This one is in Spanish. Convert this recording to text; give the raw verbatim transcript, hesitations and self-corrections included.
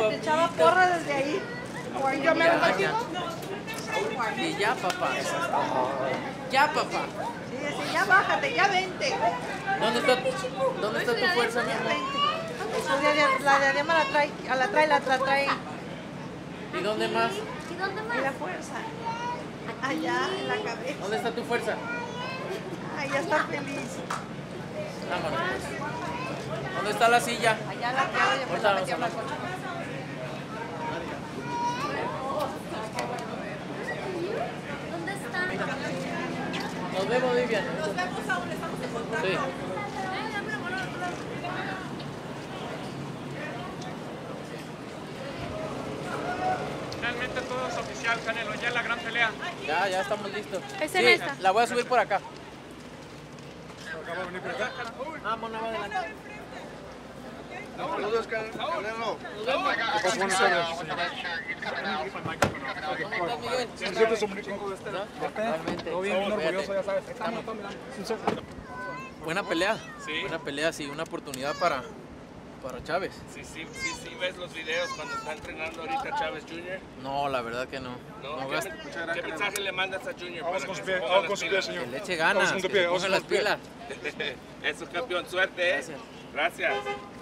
te echaba porra desde ahí. Y yo me lo contigo. Y ya, papá. Ya, papá. Sí, sí, ya bájate, ya vente. ¿Dónde está, ¿dónde está tu fuerza, mi amor? Eso de- La diadema la trae, a la trae, la tra- trae. ¿Y dónde más? ¿Y dónde Y más? la fuerza. Allá, en la cabeza. ¿Dónde está tu fuerza? Ay, ya está feliz. Vámonos, pues. ¿Dónde está la silla? Allá la trae, ya me Ahorita la vamos metí a a la hablar. cocha. ¿Dónde está? Nos vemos, Vivian. Nos vemos aún, estamos en contacto. Sí. Finalmente todo es oficial, Canelo, ya la gran pelea. Ya, ya estamos listos. Es en Sí, esta. la voy a subir por acá. Acabo de venir por acá. Vámonos, adelante. Saludos, Canelo. Buenas tardes. ¿Cómo estás, Miguel? ¿Se siente su muñeco de este? ¿No? Realmente. Todo bien, bien Fíjate. orgulloso, ya sabes. Ahí estamos, todo mirando. Buena pelea. Sí. Buena pelea, sí. Una oportunidad para, para Chávez. Sí, sí, sí, sí, ves los videos cuando está entrenando ahorita Chávez junior No, la verdad que no. ¿No? No ¿Qué, gasta. men- ¿Qué mensaje le mandas a Junior Vamos para con que su se pie, ponga vamos las con su pie, pilas? señor. Que le eche ganas, Vamos con tu que pie, se vamos ponga con las tu pie. pilas. Eso, campeón, suerte, ¿eh? Gracias. Gracias.